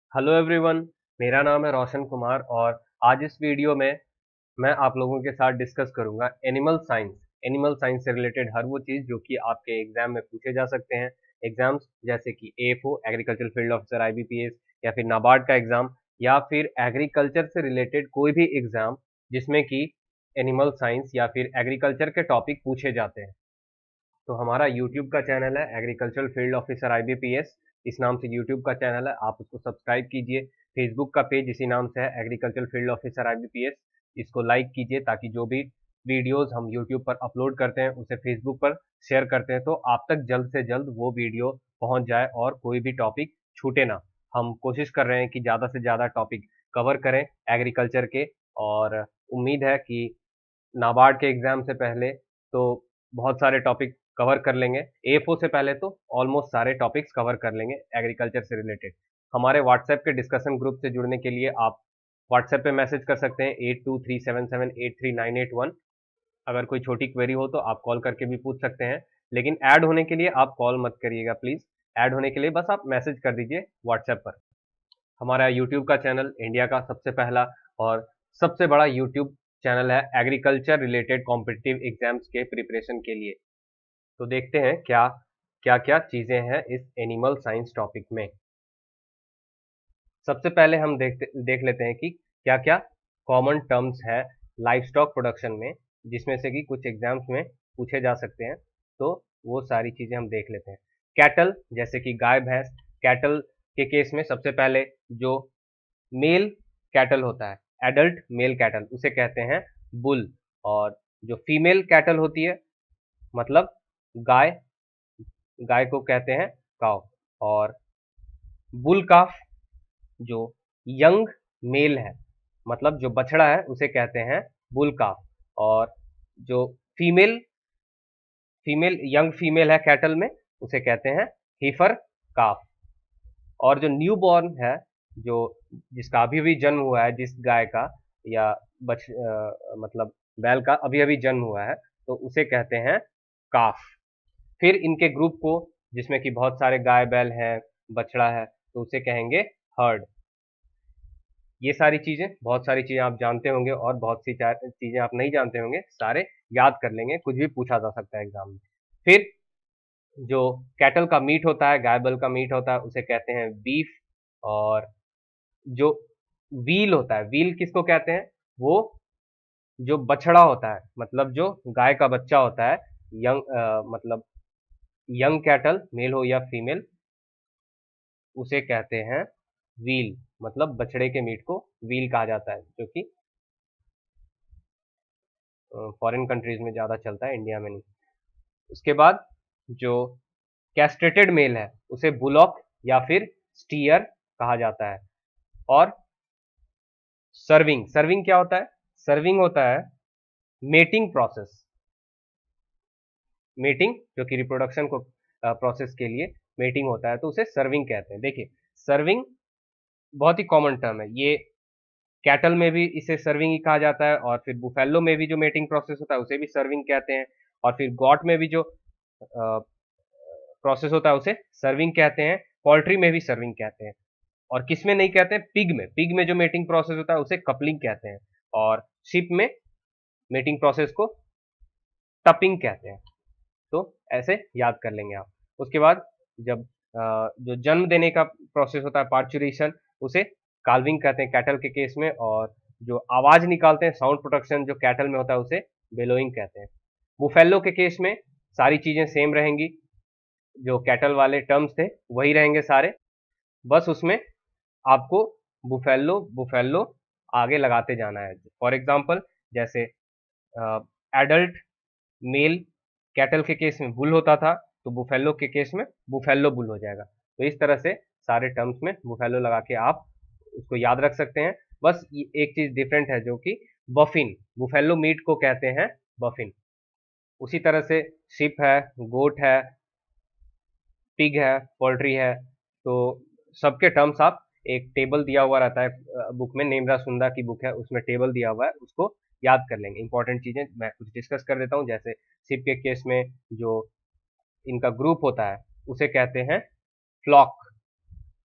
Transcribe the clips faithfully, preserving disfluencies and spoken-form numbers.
Hello everyone. मेरा नाम है रोशन कुमार और आज इस वीडियो में मैं आप लोगों के साथ डिस्कस करूंगा एनिमल साइंस। एनिमल साइंस से रिलेटेड हर वो चीज़ जो कि आपके एग्जाम में पूछे जा सकते हैं। एग्जाम्स जैसे कि AFO agriculture field officer IBPS, या फिर नाबार्ड का एग्जाम, या फिर एग्रीकल्चर से रिलेटेड कोई भी एग्जाम जिसमें कि एनिमल साइंस या फिर एग्रीकल्चर के टॉपिक पूछे जाते हैं। तो हमारा यूट्यूब का चैनल है एग्रीकल्चरल फील्ड ऑफिसर आईबीपीएस, इस नाम से यूट्यूब का चैनल है, आप उसको सब्सक्राइब कीजिए। फेसबुक का पेज इसी नाम से है एग्रीकल्चरल फील्ड ऑफिसर आईबीपीएस, इसको लाइक कीजिए ताकि जो भी वीडियोस हम यूट्यूब पर अपलोड करते हैं उसे फेसबुक पर शेयर करते हैं तो आप तक जल्द से जल्द वो वीडियो पहुंच जाए और कोई भी टॉपिक छूटे ना। हम कोशिश कर रहे हैं कि ज़्यादा से ज़्यादा टॉपिक कवर करें एग्रीकल्चर के, और उम्मीद है कि नाबार्ड के एग्जाम से पहले तो बहुत सारे टॉपिक कवर कर लेंगे, एएफओ से पहले तो ऑलमोस्ट सारे टॉपिक्स कवर कर लेंगे एग्रीकल्चर से रिलेटेड। हमारे व्हाट्सएप के डिस्कशन ग्रुप से जुड़ने के लिए आप व्हाट्सएप पे मैसेज कर सकते हैं eight two three seven seven eight three nine eight one. अगर कोई छोटी क्वेरी हो तो आप कॉल करके भी पूछ सकते हैं, लेकिन ऐड होने के लिए आप कॉल मत करिएगा प्लीज़। ऐड होने के लिए बस आप मैसेज कर दीजिए व्हाट्सएप पर। हमारा यूट्यूब का चैनल इंडिया का सबसे पहला और सबसे बड़ा यूट्यूब चैनल है एग्रीकल्चर रिलेटेड कॉम्पिटिटिव एग्जाम्स के प्रिपरेशन के लिए। तो देखते हैं क्या क्या क्या चीज़ें हैं इस एनिमल साइंस टॉपिक में। सबसे पहले हम देखते देख लेते हैं कि क्या क्या कॉमन टर्म्स है लाइव स्टॉक प्रोडक्शन में, जिसमें से कि कुछ एग्जाम्स में पूछे जा सकते हैं। तो वो सारी चीज़ें हम देख लेते हैं। कैटल जैसे कि गाय भैंस, कैटल के केस में सबसे पहले जो मेल कैटल होता है, एडल्ट मेल कैटल, उसे कहते हैं बुल। और जो फीमेल कैटल होती है मतलब गाय, गाय को कहते हैं काव। और बुल काफ जो यंग मेल है मतलब जो बछड़ा है उसे कहते हैं बुल काफ। और जो फीमेल फीमेल यंग फीमेल है कैटल में उसे कहते हैं हीफर काफ। और जो न्यू बॉर्न है, जो जिसका अभी अभी जन्म हुआ है, जिस गाय का या बच अ, मतलब बैल का अभी अभी जन्म हुआ है, तो उसे कहते हैं काफ। फिर इनके ग्रुप को जिसमें कि बहुत सारे गाय बैल हैं, बछड़ा है, तो उसे कहेंगे हर्ड। ये सारी चीजें, बहुत सारी चीजें आप जानते होंगे और बहुत सी चीजें आप नहीं जानते होंगे, सारे याद कर लेंगे, कुछ भी पूछा जा सकता है एग्जाम में। फिर जो कैटल का मीट होता है, गाय बैल का मीट होता है, उसे कहते हैं बीफ। और जो व्हील होता है, व्हील किसको कहते हैं? वो जो बछड़ा होता है मतलब जो गाय का बच्चा होता है, यंग अ, मतलब यंग कैटल मेल हो या फीमेल, उसे कहते हैं व्हील। मतलब बछड़े के मीट को व्हील कहा जाता है, जो कि फॉरेन कंट्रीज में ज्यादा चलता है, इंडिया में नहीं। उसके बाद जो कैस्ट्रेटेड मेल है उसे बुलॉक या फिर स्टीयर कहा जाता है। और सर्विंग, सर्विंग क्या होता है? सर्विंग होता है मेटिंग प्रोसेस, मेटिंग जो कि रिप्रोडक्शन को प्रोसेस के लिए मेटिंग होता है, तो उसे सर्विंग कहते हैं। देखिए, सर्विंग बहुत ही कॉमन टर्म है, ये कैटल में भी इसे सर्विंग ही कहा जाता है, और फिर बुफेलो में भी जो मेटिंग प्रोसेस होता है उसे भी सर्विंग कहते हैं, और फिर गॉट में भी जो प्रोसेस होता है उसे सर्विंग कहते हैं, पोल्ट्री में भी सर्विंग कहते हैं। और किस में नहीं कहते हैं? पिग में, पिग में जो मेटिंग प्रोसेस होता है उसे कपलिंग कहते हैं, और शिप में मेटिंग प्रोसेस को टपिंग कहते हैं। तो ऐसे याद कर लेंगे आप। उसके बाद जब अ, जो जन्म देने का प्रोसेस होता है पार्चुरेशन, उसे काल्विंग कहते हैं कैटल के केस में। और जो आवाज निकालते हैं, साउंड प्रोडक्शन जो कैटल में होता है, उसे बेलोइंग कहते हैं। बुफेलो के केस में सारी चीजें सेम रहेंगी, जो कैटल वाले टर्म्स थे वही रहेंगे सारे, बस उसमें आपको बुफेलो बुफेलो आगे लगाते जाना है। फॉर एग्जाम्पल जैसे एडल्ट मेल कैटल के केस में बुल होता था, तो बुफेलो के केस में बुफेलो बुल हो जाएगा। तो इस तरह से सारे टर्म्स में बुफेलो लगा के आप उसको याद रख सकते हैं। बस एक चीज डिफरेंट है, जो कि बफिन, बुफेलो मीट को कहते हैं बफिन। उसी तरह से शिप है, गोट है, पिग है, पोल्ट्री है, तो सबके टर्म्स आप, एक टेबल दिया हुआ रहता है बुक में, नेमरा सुंदा की बुक है उसमें टेबल दिया हुआ है, उसको याद कर लेंगे। इंपॉर्टेंट चीजें मैं कुछ डिस्कस कर देता हूँ। जैसे शिप के केस में जो इनका ग्रुप होता है उसे कहते हैं फ्लॉक। फिर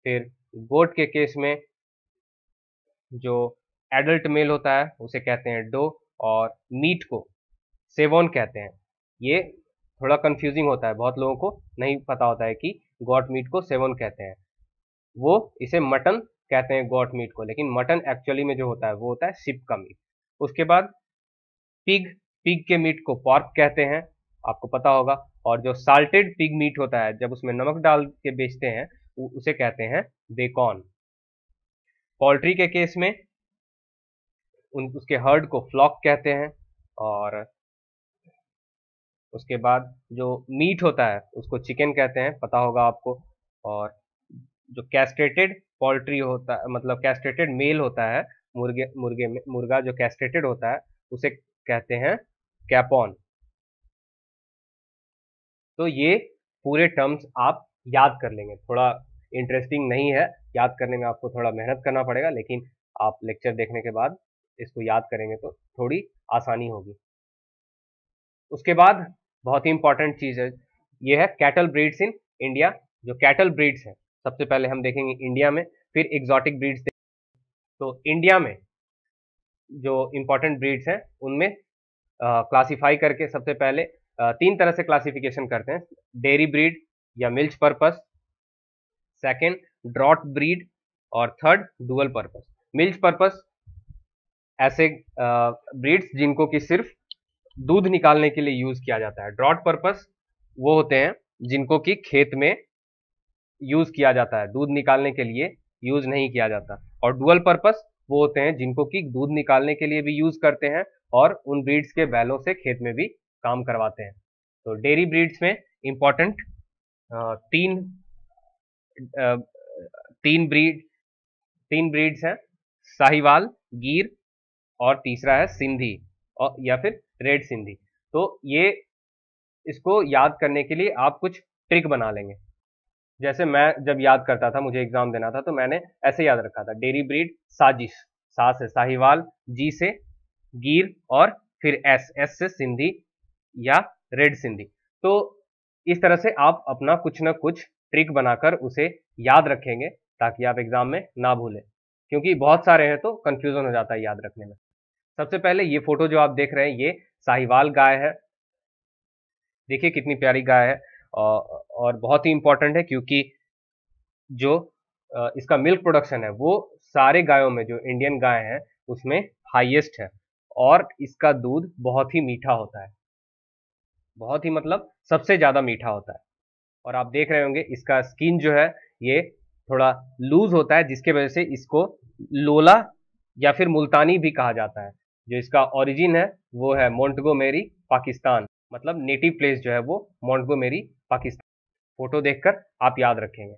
गोट के केस में जो एडल्ट मेल होता है उसे कहते हैं डो, और मीट को सेवोन कहते हैं। ये थोड़ा कंफ्यूजिंग होता है, बहुत लोगों को नहीं पता होता है कि गॉट मीट को सेवोन कहते हैं। वो इसे मटन कहते हैं गॉट मीट को, लेकिन मटन एक्चुअली में जो होता है वो होता है शिप का मीट। उसके बाद पिग, पिग के मीट को पॉर्क कहते हैं, आपको पता होगा। और जो साल्टेड पिग मीट होता है, जब उसमें नमक डाल के बेचते हैं, उसे कहते हैं बेकॉन। पोल्ट्री के केस में उन उसके हर्ड को फ्लॉक कहते हैं। और उसके बाद जो मीट होता है उसको चिकन कहते हैं, पता होगा आपको। और जो कैस्ट्रेटेड पोल्ट्री होता है, मतलब कैस्ट्रेटेड मेल होता है, मुर्गे मुर्गे में मुर्गा जो कैस्ट्रेटेड होता है उसे कहते हैं कैपॉन। तो ये पूरे टर्म्स आप याद कर लेंगे। थोड़ा इंटरेस्टिंग नहीं है, याद करने में आपको थोड़ा मेहनत करना पड़ेगा, लेकिन आप लेक्चर देखने के बाद इसको याद करेंगे तो थोड़ी आसानी होगी। उसके बाद बहुत ही इंपॉर्टेंट चीज है, ये है कैटल ब्रीड्स इन इंडिया। जो कैटल ब्रीड्स हैं सबसे पहले हम देखेंगे इंडिया में, फिर एग्जॉटिक ब्रीड्स। तो इंडिया में जो इंपॉर्टेंट ब्रीड्स हैं उनमें क्लासिफाई करके सबसे पहले आ, तीन तरह से क्लासिफिकेशन करते हैं। डेयरी ब्रीड या milch purpose, second draught breed, और third dual purpose. Milch purpose ऐसे ब्रीड्स जिनको कि सिर्फ दूध निकालने के लिए यूज किया जाता है। ड्रॉट पर्पस वो होते हैं जिनको कि खेत में यूज किया जाता है, दूध निकालने के लिए यूज नहीं किया जाता। और डुअल पर्पस वो होते हैं जिनको कि दूध निकालने के लिए भी यूज करते हैं और उन ब्रीड्स के बैलों से खेत में भी काम करवाते हैं। तो डेयरी ब्रीड्स में इंपॉर्टेंट तीन आ, तीन ब्रीड तीन ब्रीड्स हैं, साहिवाल, गिर, और तीसरा है सिंधी और या फिर रेड सिंधी। तो ये इसको याद करने के लिए आप कुछ ट्रिक बना लेंगे। जैसे मैं जब याद करता था, मुझे एग्जाम देना था, तो मैंने ऐसे याद रखा था, डेयरी ब्रीड साजिश, सा से साहिवाल, जी से गिर, और फिर एस एस से सिंधी या रेड सिंधी। तो इस तरह से आप अपना कुछ ना कुछ ट्रिक बनाकर उसे याद रखेंगे ताकि आप एग्जाम में ना भूलें, क्योंकि बहुत सारे हैं तो कंफ्यूजन हो जाता है याद रखने में। सबसे पहले ये फोटो जो आप देख रहे हैं ये साहिवाल गाय है। देखिए कितनी प्यारी गाय है, और बहुत ही इंपॉर्टेंट है क्योंकि जो इसका मिल्क प्रोडक्शन है वो सारे गायों में, जो इंडियन गाय है उसमें हाईएस्ट है, और इसका दूध बहुत ही मीठा होता है, बहुत ही मतलब सबसे ज्यादा मीठा होता है। और आप देख रहे होंगे इसका स्किन जो है ये थोड़ा लूज होता है, जिसके वजह से इसको लोला या फिर मुल्तानी भी कहा जाता है। जो इसका ओरिजिन है वो है मोंटगोमेरी, पाकिस्तान, मतलब नेटिव प्लेस जो है वो मोंटगोमेरी, पाकिस्तान। फोटो देखकर आप याद रखेंगे।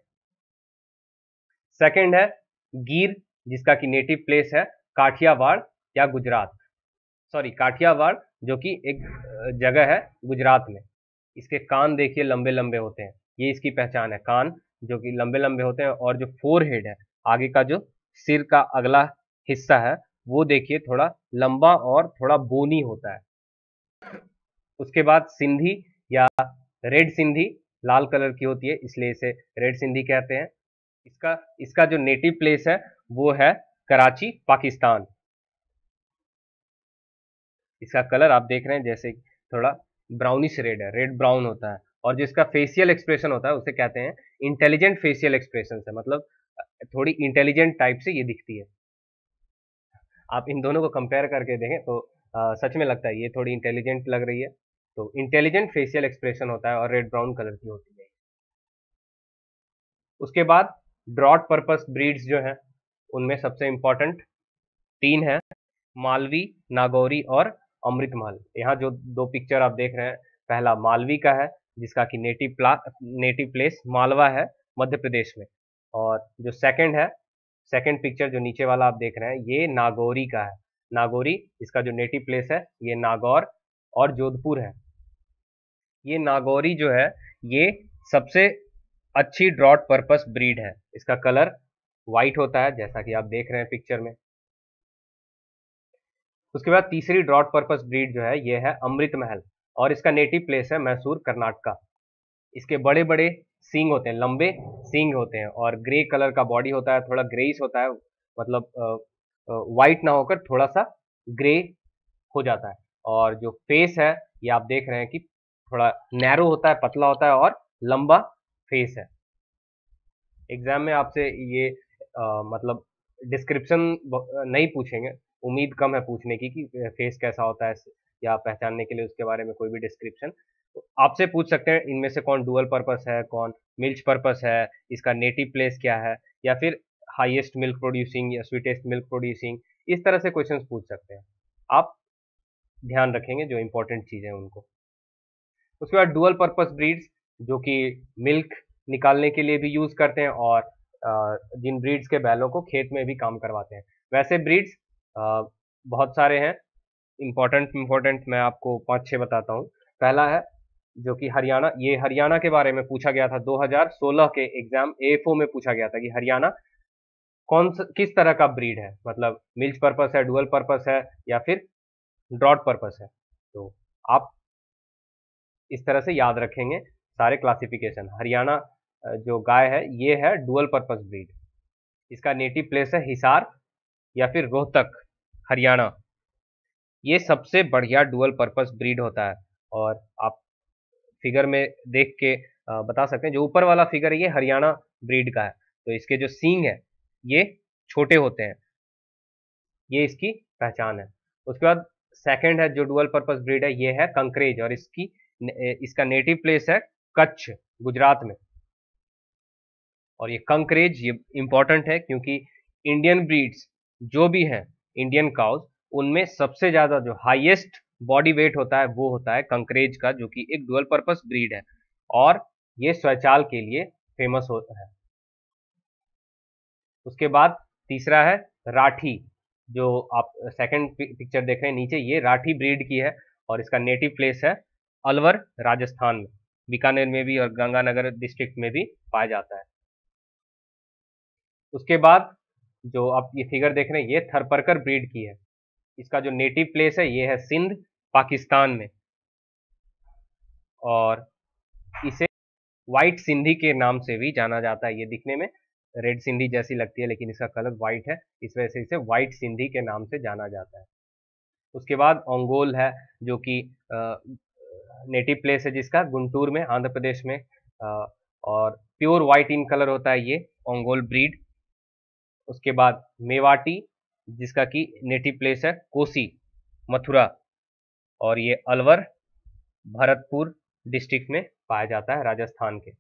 सेकंड है गिर, जिसका कि नेटिव प्लेस है काठियावाड़ या गुजरात, सॉरी काठियावाड़, जो कि एक जगह है गुजरात में। इसके कान देखिए लंबे लंबे होते हैं, ये इसकी पहचान है, कान जो कि लंबे लंबे होते हैं। और जो फोर हेड है, आगे का जो सिर का अगला हिस्सा है, वो देखिए थोड़ा लंबा और थोड़ा बोनी होता है। उसके बाद सिंधी या रेड सिंधी, लाल कलर की होती है इसलिए इसे रेड सिंधी कहते हैं। इसका इसका जो नेटिव प्लेस है वो है कराची, पाकिस्तान। इसका कलर आप देख रहे हैं जैसे थोड़ा ब्राउनिश रेड है, रेड ब्राउन होता है। और जिसका फेशियल एक्सप्रेशन होता है उसे कहते हैं इंटेलिजेंट फेशियल एक्सप्रेशन है, मतलब थोड़ी इंटेलिजेंट टाइप से ये दिखती है। आप इन दोनों को कंपेयर करके देखें तो आ, सच में लगता है ये थोड़ी इंटेलिजेंट लग रही है। तो इंटेलिजेंट फेशियल एक्सप्रेशन होता है और रेड ब्राउन कलर की होती है। उसके बाद ड्रॉट पर्पस ब्रीड्स जो हैं उनमें सबसे इंपॉर्टेंट तीन है, मालवी, नागौरी और अमृतमहल। यहाँ जो दो पिक्चर आप देख रहे हैं, पहला मालवी का है जिसका कि नेटिव प्ला नेटिव प्लेस मालवा है, मध्य प्रदेश में। और जो सेकंड है, सेकंड पिक्चर जो नीचे वाला आप देख रहे हैं, ये नागौरी का है। नागौरी, इसका जो नेटिव प्लेस है ये नागौर और जोधपुर है। ये नागौरी जो है ये सबसे अच्छी ड्रॉट पर्पस ब्रीड है। इसका कलर व्हाइट होता है जैसा कि आप देख रहे हैं पिक्चर में। उसके बाद तीसरी ड्रॉट पर्पस ब्रीड जो है ये है अमृत महल, और इसका नेटिव प्लेस है मैसूर, कर्नाटका। इसके बड़े बड़े सींग होते हैं, लंबे सींग होते हैं, और ग्रे कलर का बॉडी होता है, थोड़ा ग्रेइश होता है, मतलब वाइट ना होकर थोड़ा सा ग्रे हो जाता है। और जो फेस है ये आप देख रहे हैं कि थोड़ा नैरो होता है, पतला होता है और लंबा फेस है। एग्जाम में आपसे ये आ, मतलब डिस्क्रिप्शन नहीं पूछेंगे, उम्मीद कम है पूछने की कि फेस कैसा होता है या पहचानने के लिए उसके बारे में कोई भी डिस्क्रिप्शन। तो आपसे पूछ सकते हैं इनमें से कौन डुअल पर्पस है, कौन मिल्च पर्पस है, इसका नेटिव प्लेस क्या है, या फिर हाईएस्ट मिल्क प्रोड्यूसिंग या स्वीटेस्ट मिल्क प्रोड्यूसिंग, इस तरह से क्वेश्चंस पूछ सकते हैं। आप ध्यान रखेंगे जो इंपॉर्टेंट चीज़ें हैं उनको। उसके बाद डुअल पर्पस ब्रीड्स जो कि मिल्क निकालने के लिए भी यूज़ करते हैं और जिन ब्रीड्स के बैलों को खेत में भी काम करवाते हैं। वैसे ब्रीड्स बहुत सारे हैं, इंपॉर्टेंट इंपॉर्टेंट मैं आपको पाँच छः बताता हूँ। पहला है जो कि हरियाणा, ये हरियाणा के बारे में पूछा गया था दो हज़ार सोलह के एग्जाम ए एफ ओ में पूछा गया था कि हरियाणा कौन सा किस तरह का ब्रीड है, मतलब मिल्च पर्पस है, डुअल पर्पस है या फिर ड्रॉट पर्पस है। तो आप इस तरह से याद रखेंगे सारे क्लासिफिकेशन। हरियाणा जो गाय है ये है डुअल पर्पस ब्रीड, इसका नेटिव प्लेस है हिसार या फिर रोहतक, हरियाणा। ये सबसे बढ़िया डुअल पर्पस ब्रीड होता है और आप फिगर में देख के बता सकते हैं। जो ऊपर वाला फिगर है ये हरियाणा ब्रीड का है, तो इसके जो सींग है ये छोटे होते हैं, ये इसकी पहचान है। उसके बाद सेकंड है जो डुअल पर्पस ब्रीड है ये है कंकरेज, और इसकी इसका नेटिव प्लेस है कच्छ, गुजरात में। और ये कंकरेज ये इंपॉर्टेंट है क्योंकि इंडियन ब्रीड्स जो भी हैं, इंडियन काउज, उनमें सबसे ज्यादा जो हाईएस्ट बॉडी वेट होता है वो होता है कंकरेज का, जो कि एक डुअल पर्पस ब्रीड है और ये स्वचाल के लिए फेमस होता है। उसके बाद तीसरा है राठी, जो आप सेकंड पिक्चर देख रहे हैं नीचे, ये राठी ब्रीड की है और इसका नेटिव प्लेस है अलवर, राजस्थान में, बीकानेर में भी और गंगानगर डिस्ट्रिक्ट में भी पाया जाता है। उसके बाद जो आप ये फिगर देख रहे हैं ये थरपरकर ब्रीड की है, इसका जो नेटिव प्लेस है ये है सिंध, पाकिस्तान में, और इसे व्हाइट सिंधी के नाम से भी जाना जाता है। ये दिखने में रेड सिंधी जैसी लगती है लेकिन इसका कलर व्हाइट है, इस वजह से इसे व्हाइट सिंधी के नाम से जाना जाता है। उसके बाद ओंगोल है जो कि नेटिव प्लेस है जिसका गुंटूर में, आंध्र प्रदेश में, आ, और प्योर व्हाइट इन कलर होता है ये ओंगोल ब्रीड। उसके बाद मेवाटी जिसका कि नेटिव प्लेस है कोसी, मथुरा, और ये अलवर, भरतपुर डिस्ट्रिक्ट में पाया जाता है, राजस्थान के।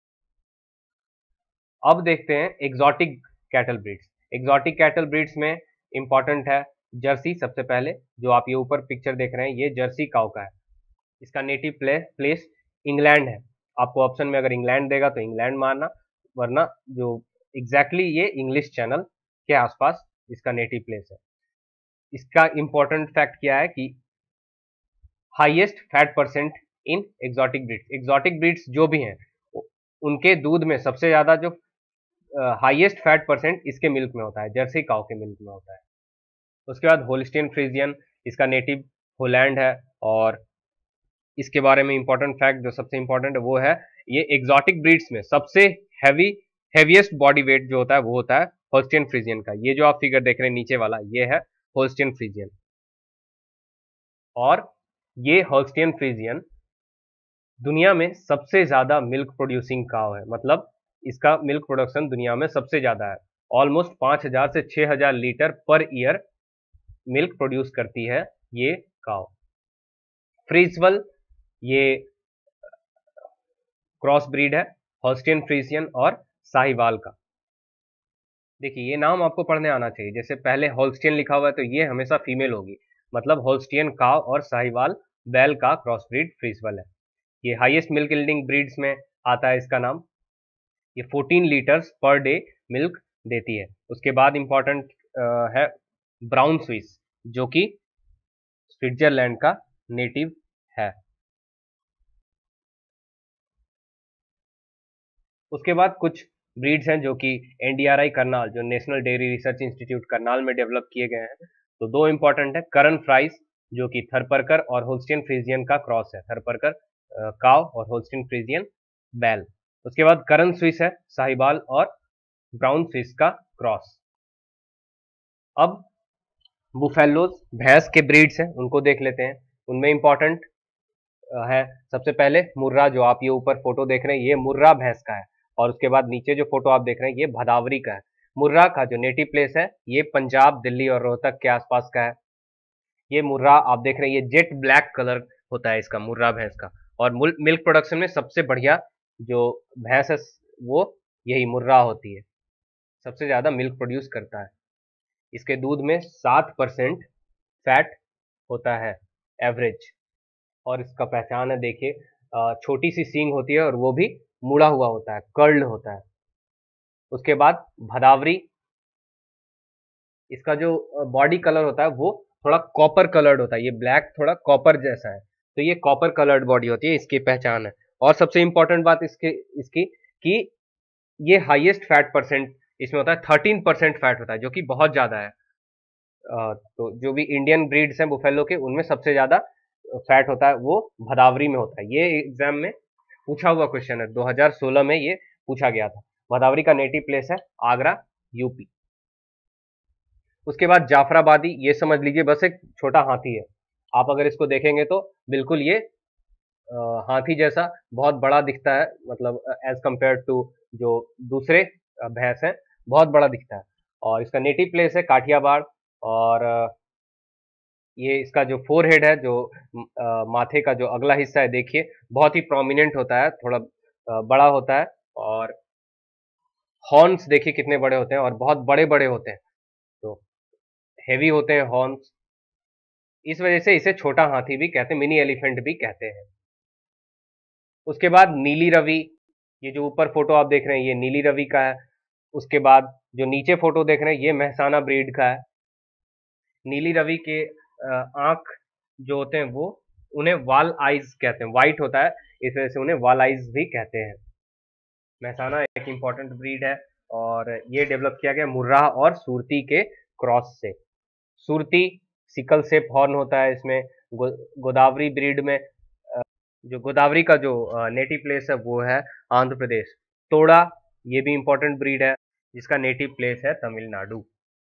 अब देखते हैं exotic cattle breeds. Exotic cattle breeds में इंपॉर्टेंट है जर्सी, सबसे पहले जो आप ये ऊपर पिक्चर देख रहे हैं ये जर्सी काउ का है, इसका नेटिव प्ले, प्लेस इंग्लैंड है। आपको ऑप्शन में अगर इंग्लैंड देगा तो इंग्लैंड मारना, वरना जो एग्जैक्टली exactly ये इंग्लिश चैनल के आसपास इसका नेटिव प्लेस है। इसका इंपॉर्टेंट फैक्ट क्या है कि highest fat percent in exotic breeds, exotic breeds जो भी हैं उनके दूध में सबसे ज्यादा जो हाईएस्ट फैट परसेंट इसके मिल्क में होता है, जर्सी काउ के मिल्क में होता है। उसके बाद होल्स्टीन फ्रीजियन, इसका नेटिव होलैंड है, और इसके बारे में इंपॉर्टेंट फैक्ट जो सबसे इंपॉर्टेंट है वो है ये एग्जॉटिक ब्रीड्स में सबसे हैवी हैवीएस्ट बॉडी वेट जो होता है वो होता है होल्स्टीन फ्रीजियन का। ये जो आप फिगर देख रहे हैं नीचे वाला ये है होल्स्टीन फ्रीजियन, और ये होल्स्टीन फ्रीजियन दुनिया में सबसे ज्यादा मिल्क प्रोड्यूसिंग काउ है, मतलब इसका मिल्क प्रोडक्शन दुनिया में सबसे ज्यादा है। ऑलमोस्ट पांच हजार से छह हजार litre per year milk produce करती है ये काउ। फ्रीजवल ये क्रॉस ब्रीड है होल्स्टीन फ्रीजियन और साहिवाल का। देखिए ये नाम आपको पढ़ने आना चाहिए, जैसे पहले होल्स्टीन लिखा हुआ है तो ये हमेशा फीमेल होगी, मतलब होल्स्टीन काउ और साहिवाल बैल का क्रॉस ब्रीड फ्रीजवल है। ये हाईएस्ट मिल्क यील्डिंग ब्रीड्स में आता है इसका नाम। ये चौदह लीटर्स पर डे मिल्क देती है। उसके बाद इंपॉर्टेंट है ब्राउन स्विस जो कि स्विट्जरलैंड का नेटिव है। उसके बाद कुछ ब्रीड्स हैं जो कि N D R I Karnal, जो National Dairy Research Institute Karnal में डेवलप किए गए हैं। तो दो इंपॉर्टेंट है करन फ्राइज जो कि थरपरकर और होल्स्टीन फ्रीजियन का क्रॉस है, थरपरकर काव और होल्स्टीन फ्रीजियन बैल। उसके बाद करन स्विस है, साहिवाल और ब्राउन स्विस का क्रॉस। अब बुफेलोज भैंस के ब्रीड्स हैं, उनको देख लेते हैं। उनमें इंपॉर्टेंट है सबसे पहले मुर्रा, जो आप ये ऊपर फोटो देख रहे हैं ये मुर्रा भैंस का है, और उसके बाद नीचे जो फोटो आप देख रहे हैं ये भदावरी का है। मुर्रा का जो नेटिव प्लेस है ये पंजाब, दिल्ली और रोहतक के आसपास का है। ये मुर्रा आप देख रहे हैं, ये जेट ब्लैक कलर होता है इसका, मुर्रा भैंस का। और मिल्क प्रोडक्शन में सबसे बढ़िया जो भैंस है वो यही मुर्रा होती है, सबसे ज्यादा मिल्क प्रोड्यूस करता है। इसके दूध में सात परसेंट फैट होता है एवरेज, और इसका पहचान है देखिए, छोटी सी सींग होती है और वो भी मुड़ा हुआ होता है, कर्ल्ड होता है। उसके बाद भदावरी, इसका जो बॉडी कलर होता है वो थोड़ा कॉपर कलर्ड होता है, ये ब्लैक थोड़ा कॉपर जैसा है, तो ये कॉपर कलर्ड बॉडी होती है, इसकी पहचान है। और सबसे इंपॉर्टेंट बात इसके इसकी कि ये हाईएस्ट फैट परसेंट इसमें होता है, थर्टीन परसेंट फैट होता है, जो कि बहुत ज्यादा है। तो जो भी इंडियन ब्रीड्स हैं बुफेलो के, उनमें सबसे ज्यादा फैट होता है वो भदावरी में होता है। ये एग्जाम में पूछा हुआ क्वेश्चन है, दो हज़ार सोलह में ये पूछा गया था। भदावरी का नेटिव प्लेस है आगरा, यूपी। उसके बाद जाफराबादी, ये समझ लीजिए बस एक छोटा हाथी है। आप अगर इसको देखेंगे तो बिल्कुल ये आ, हाथी जैसा बहुत बड़ा दिखता है, मतलब एज कंपेयर टू जो दूसरे भैंस हैं बहुत बड़ा दिखता है। और इसका नेटिव प्लेस है काठियावाड़। और ये इसका जो फोर हेड है, जो आ, माथे का जो अगला हिस्सा है देखिए बहुत ही प्रोमिनेंट होता है, थोड़ा आ, बड़ा होता है। और हॉर्न्स देखिए कितने बड़े होते हैं और बहुत बड़े बड़े होते हैं, तो हेवी होते हैं हॉर्न्स। इस वजह से इसे छोटा हाथी भी कहते हैं, मिनी एलिफेंट भी कहते हैं। उसके बाद नीली रवि, ये जो ऊपर फोटो आप देख रहे हैं ये नीली रवि का है। उसके बाद जो नीचे फोटो देख रहे हैं ये मेहसाना ब्रीड का है। नीली रवि के आंख जो होते हैं वो उन्हें वाल आइज कहते हैं, व्हाइट होता है इस वजह से उन्हें वाल आइज भी कहते हैं। मेहसाना एक इंपॉर्टेंट ब्रीड है और ये डेवलप किया गया मुर्राह और सुरती के क्रॉस से। सुरती सिकल शेप हॉर्न होता है इसमें। गो, गोदावरी ब्रीड में जो गोदावरी का जो नेटिव प्लेस है वो है आंध्र प्रदेश। तोड़ा, ये भी इंपॉर्टेंट ब्रीड है जिसका नेटिव प्लेस है तमिलनाडु।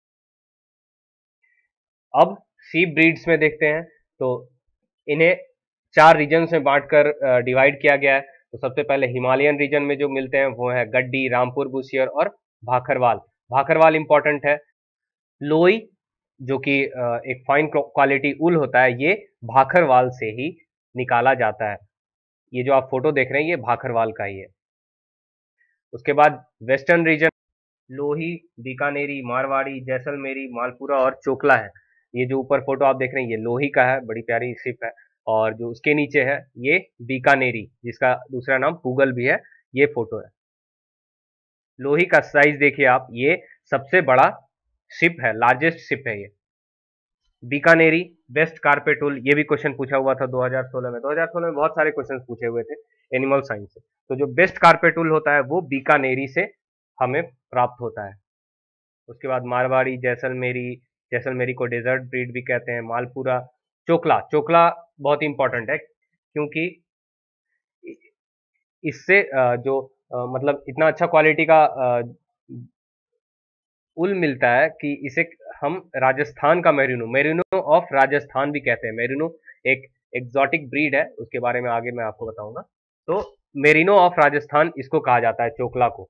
अब शीप ब्रीड्स में देखते हैं तो इन्हें चार रीजन्स में बांटकर डिवाइड किया गया है। तो सबसे पहले हिमालयन रीजन में जो मिलते हैं वो है गड्डी, रामपुर बुशियर और भाखरवाल। भाखरवाल इंपॉर्टेंट है। लोई जो कि एक फाइन क्वालिटी उल होता है, ये भाखरवाल से ही निकाला जाता है। ये जो आप फोटो देख रहे हैं ये भाखरवाल का ही है। उसके बाद वेस्टर्न रीजन लोही, बीकानेरी, मारवाड़ी, जैसलमेरी, मालपुरा और चोकला है। ये जो ऊपर फोटो आप देख रहे हैं ये लोही का है, बड़ी प्यारी शिप है। और जो उसके नीचे है ये बीकानेरी, जिसका दूसरा नाम पुगल भी है, ये फोटो है। लोही का साइज देखिए आप, ये सबसे बड़ा शिप है, लार्जेस्ट शिप है ये। बीकानेरी बेस्ट कारपेट उल, ये भी क्वेश्चन पूछा हुआ था दो हज़ार सोलह में। दो हज़ार सोलह में बहुत सारे क्वेश्चन पूछे हुए थे एनिमल साइंस से। तो जो बेस्ट कारपेट उल होता है वो बीकानेरी से हमें प्राप्त होता है। उसके बाद मारवाड़ी, जैसलमेरी, जैसलमेरी को डेजर्ट ब्रीड भी कहते हैं। मालपुरा, चोकला, चोकला बहुत इंपॉर्टेंट है क्योंकि इससे जो मतलब इतना अच्छा क्वालिटी का उल मिलता है कि इसे हम राजस्थान का मेरिनो, मेरिनो ऑफ राजस्थान भी कहते हैं। मेरिनो एक एक्सोटिक ब्रीड है, उसके बारे में आगे मैं आपको बताऊंगा। तो मेरिनो ऑफ राजस्थान इसको कहा जाता है, चोकला को।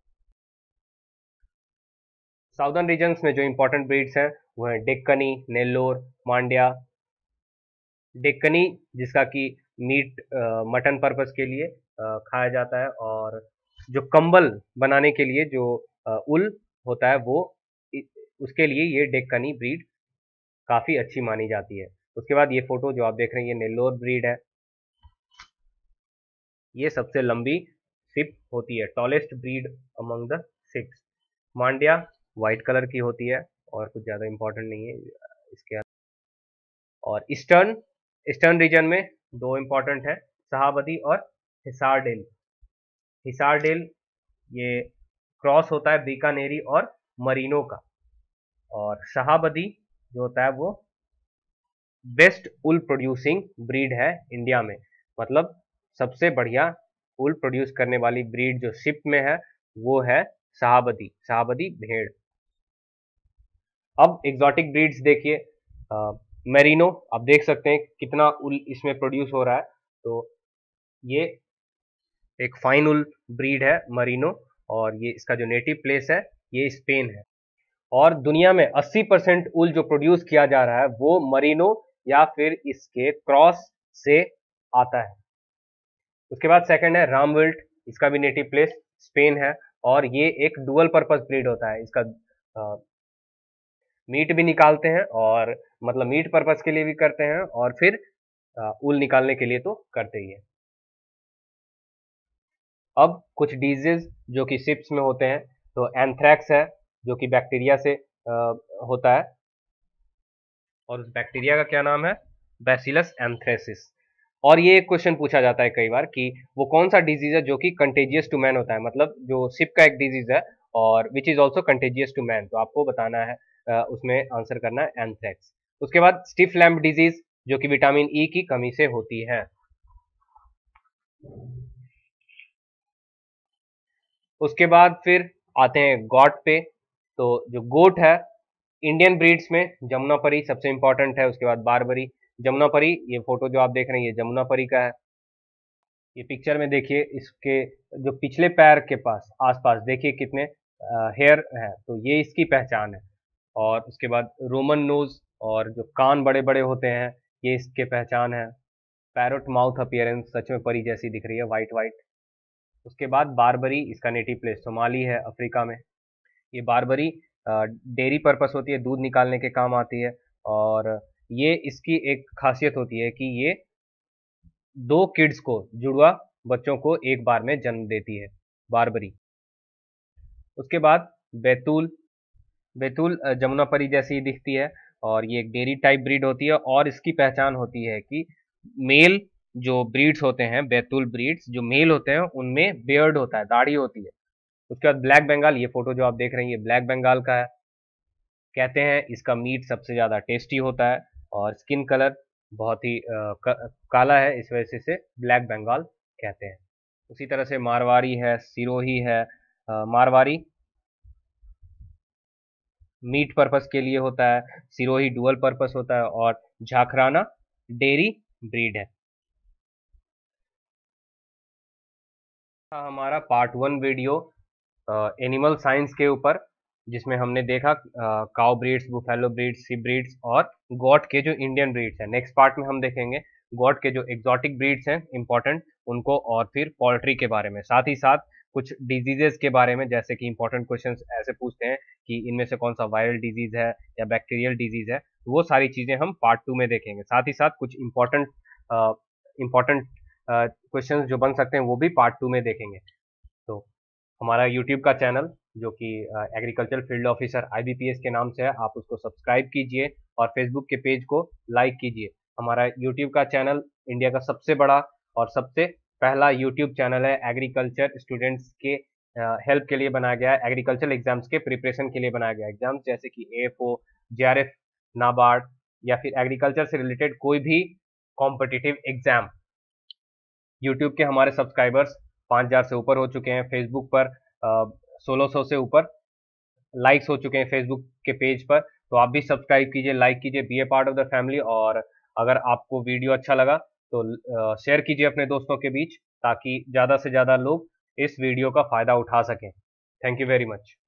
साउदर्न रीजन्स में जो इंपॉर्टेंट ब्रीड्स हैं वो है डेक्कनी, नेल्लोर, मांड्या। डेक्कनी जिसका कि मीट मटन पर्पस के लिए आ, खाया जाता है, और जो कंबल बनाने के लिए जो आ, उल होता है वो उसके लिए ये डेक्कनी ब्रीड काफी अच्छी मानी जाती है। उसके बाद ये फोटो जो आप देख रहे हैं ये नेल्लोर ब्रीड है। ये सबसे लंबी शिप होती है, tallest breed among the six. Mandya white colour की होती है और कुछ ज्यादा इंपॉर्टेंट नहीं है इसके। और ईस्टर्न ईस्टर्न रीजन में दो इंपॉर्टेंट है, शाहाबदी और हिसारडेल। हिसारडेल ये क्रॉस होता है बीकानेरी और मरीनो का। और शाहाबदी जो होता है वो बेस्ट उल प्रोड्यूसिंग ब्रीड है इंडिया में, मतलब सबसे बढ़िया ऊल प्रोड्यूस करने वाली ब्रीड जो शिप में है वो है शाहाबदी, शाहाबदी भेड़। अब एग्जॉटिक ब्रीड्स देखिए, मेरिनो, आप देख सकते हैं कितना ऊल इसमें प्रोड्यूस हो रहा है। तो ये एक फाइन ऊल ब्रीड है मरीनो, और ये इसका जो नेटिव प्लेस है ये स्पेन है। और दुनिया में अस्सी परसेंट ऊल जो प्रोड्यूस किया जा रहा है वो मरीनो या फिर इसके क्रॉस से आता है। उसके बाद सेकंड है रामविल्ट, इसका भी नेटिव प्लेस स्पेन है, और ये एक डुअल पर्पस ब्रीड होता है। इसका आ, मीट भी निकालते हैं, और मतलब मीट पर्पस के लिए भी करते हैं, और फिर ऊल निकालने के लिए तो करते ही है। अब कुछ डिजीज जो कि शिप्स में होते हैं, तो एंथ्रैक्स है जो कि बैक्टीरिया से आ, होता है, और उस बैक्टीरिया का क्या नाम है, बैसिलस एंथ्रेसिस। और ये एक क्वेश्चन पूछा जाता है कई बार कि वो कौन सा डिजीज है जो कि कंटेजियस टू मैन होता है, मतलब जो शिप का एक डिजीज है और which is also contagious to man, तो आपको बताना है, उसमें आंसर करना है एंथ्रैक्स। उसके बाद स्टिफ लैम्प डिजीज जो कि विटामिन ई की कमी से होती है। उसके बाद फिर आते हैं गॉट पे। तो जो गोट है इंडियन ब्रीड्स में जमुनापरी सबसे इंपॉर्टेंट है, उसके बाद बारबरी। जमुनापरी, ये फोटो जो आप देख रहे हैं ये जमुनापरी का है। ये पिक्चर में देखिए इसके जो पिछले पैर के पास आसपास देखिए कितने हेयर है, तो ये इसकी पहचान है। और उसके बाद रोमन नोज, और जो कान बड़े बड़े होते हैं ये इसके पहचान है। पैरोट माउथ अपीयरेंस, सच में परी जैसी दिख रही है, वाइट वाइट। उसके बाद बारबरी, इसका नेटिव प्लेस सोमाली है, अफ्रीका में। ये बारबरी डेयरी पर्पस होती है, दूध निकालने के काम आती है, और ये इसकी एक खासियत होती है कि ये दो किड्स को, जुड़वा बच्चों को एक बार में जन्म देती है, बारबरी। उसके बाद बैतूल, बैतूल जमुनापरी जैसी दिखती है, और ये एक डेयरी टाइप ब्रीड होती है, और इसकी पहचान होती है कि मेल जो ब्रीड्स होते हैं, बैतूल ब्रीड्स जो मेल होते हैं उनमें बियर्ड होता है, दाढ़ी होती है। उसके बाद ब्लैक बंगाल, ये फोटो जो आप देख रहे हैं ये ब्लैक बंगाल का है। कहते हैं इसका मीट सबसे ज़्यादा टेस्टी होता है, और स्किन कलर बहुत ही आ, क, काला है, इस वजह से ब्लैक बंगाल कहते हैं। उसी तरह से मारवाड़ी है, सिरोही है। आ, मारवाड़ी मीट पर्पस के लिए होता है, सिरोही डुअल पर्पस होता है, और झाखराना डेयरी ब्रीड है। हमारा part one video animal science के ऊपर, जिसमें हमने देखा काउ ब्रीड्स, बुफेलो ब्रीड्स, सी ब्रीड्स, और गॉट के जो इंडियन ब्रीड्स हैं। नेक्स्ट पार्ट में हम देखेंगे गॉट के जो एग्जॉटिक ब्रीड्स हैं इंपॉर्टेंट उनको, और फिर पोल्ट्री के बारे में, साथ ही साथ कुछ डिजीजेस के बारे में, जैसे कि इंपॉर्टेंट क्वेश्चंस ऐसे पूछते हैं कि इनमें से कौन सा वायरल डिजीज है या बैक्टीरियल डिजीज है, वो सारी चीजें हम पार्ट टू में देखेंगे। साथ ही साथ कुछ इंपॉर्टेंट इंपॉर्टेंट क्वेश्चंस जो बन सकते हैं वो भी पार्ट टू में देखेंगे। तो हमारा यूट्यूब का चैनल जो कि एग्रीकल्चर फील्ड ऑफिसर आईबीपीएस के नाम से है, आप उसको सब्सक्राइब कीजिए, और फेसबुक के पेज को लाइक कीजिए। हमारा यूट्यूब का चैनल इंडिया का सबसे बड़ा और सबसे पहला यूट्यूब चैनल है, एग्रीकल्चर स्टूडेंट्स के हेल्प के लिए बनाया गया है, एग्रीकल्चर एग्जाम्स के प्रिपरेशन के लिए बनाया गया है। एग्जाम्स जैसे कि एएफओ, जेआरएफ, नाबार्ड, या फिर एग्रीकल्चर से रिलेटेड कोई भी कॉम्पिटिटिव एग्जाम। यूट्यूब के हमारे सब्सक्राइबर्स पाँच हज़ार से ऊपर हो चुके हैं, फेसबुक पर सोलह सौ से ऊपर लाइक्स हो चुके हैं फेसबुक के पेज पर। तो आप भी सब्सक्राइब कीजिए, लाइक कीजिए, be a part of the family. और अगर आपको वीडियो अच्छा लगा तो शेयर कीजिए अपने दोस्तों के बीच, ताकि ज़्यादा से ज़्यादा लोग इस वीडियो का फ़ायदा उठा सकें। Thank you very much.